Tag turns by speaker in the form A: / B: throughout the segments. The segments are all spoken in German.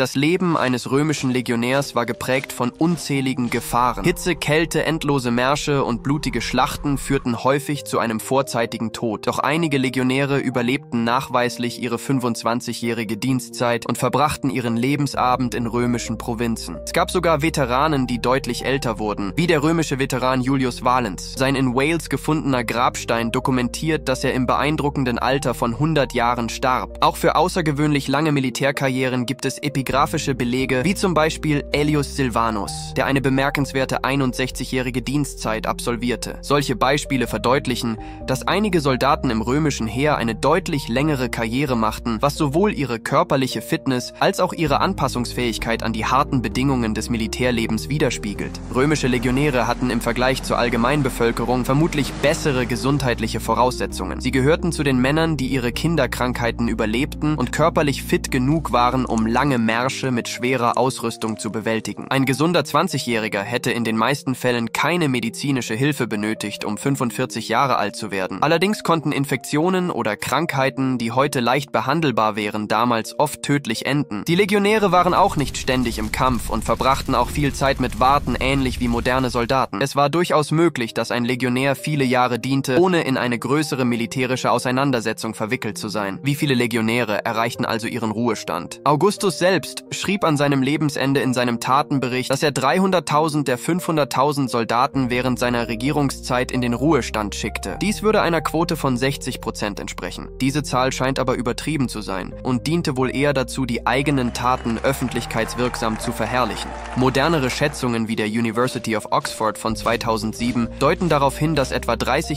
A: Das Leben eines römischen Legionärs war geprägt von unzähligen Gefahren. Hitze, Kälte, endlose Märsche und blutige Schlachten führten häufig zu einem vorzeitigen Tod. Doch einige Legionäre überlebten nachweislich ihre 25-jährige Dienstzeit und verbrachten ihren Lebensabend in römischen Provinzen. Es gab sogar Veteranen, die deutlich älter wurden, wie der römische Veteran Julius Valens. Sein in Wales gefundener Grabstein dokumentiert, dass er im beeindruckenden Alter von 100 Jahren starb. Auch für außergewöhnlich lange Militärkarrieren gibt es epigraphische Belege, wie zum Beispiel Aelius Silvanus, der eine bemerkenswerte 61-jährige Dienstzeit absolvierte. Solche Beispiele verdeutlichen, dass einige Soldaten im römischen Heer eine deutlich längere Karriere machten, was sowohl ihre körperliche Fitness als auch ihre Anpassungsfähigkeit an die harten Bedingungen des Militärlebens widerspiegelt. Römische Legionäre hatten im Vergleich zur Allgemeinbevölkerung vermutlich bessere gesundheitliche Voraussetzungen. Sie gehörten zu den Männern, die ihre Kinderkrankheiten überlebten und körperlich fit genug waren, um lange Märsche mit schwerer Ausrüstung zu bewältigen. Ein gesunder 20-Jähriger hätte in den meisten Fällen keine medizinische Hilfe benötigt, um 45 Jahre alt zu werden. Allerdings konnten Infektionen oder Krankheiten, die heute leicht behandelbar wären, damals oft tödlich enden. Die Legionäre waren auch nicht ständig im Kampf und verbrachten auch viel Zeit mit Warten, ähnlich wie moderne Soldaten. Es war durchaus möglich, dass ein Legionär viele Jahre diente, ohne in eine größere militärische Auseinandersetzung verwickelt zu sein. Wie viele Legionäre erreichten also ihren Ruhestand? Augustus selbst schrieb an seinem Lebensende in seinem Tatenbericht, dass er 300.000 der 500.000 Soldaten während seiner Regierungszeit in den Ruhestand schickte. Dies würde einer Quote von 60% entsprechen. Diese Zahl scheint aber übertrieben zu sein und diente wohl eher dazu, die eigenen Taten öffentlichkeitswirksam zu verherrlichen. Modernere Schätzungen wie der University of Oxford von 2007 deuten darauf hin, dass etwa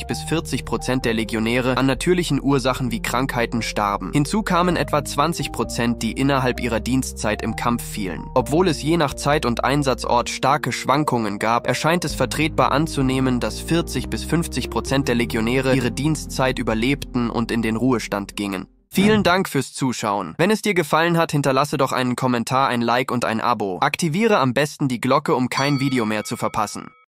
A: 30-40% der Legionäre an natürlichen Ursachen wie Krankheiten starben. Hinzu kamen etwa 20%, die innerhalb ihrer Dienstzeit im Kampf fielen. Obwohl es je nach Zeit und Einsatzort starke Schwankungen gab, erscheint es vertretbar anzunehmen, dass 40-50% der Legionäre ihre Dienstzeit überlebten und in den Ruhestand gingen. Vielen Dank fürs Zuschauen. Wenn es dir gefallen hat, hinterlasse doch einen Kommentar, ein Like und ein Abo. Aktiviere am besten die Glocke, um kein Video mehr zu verpassen.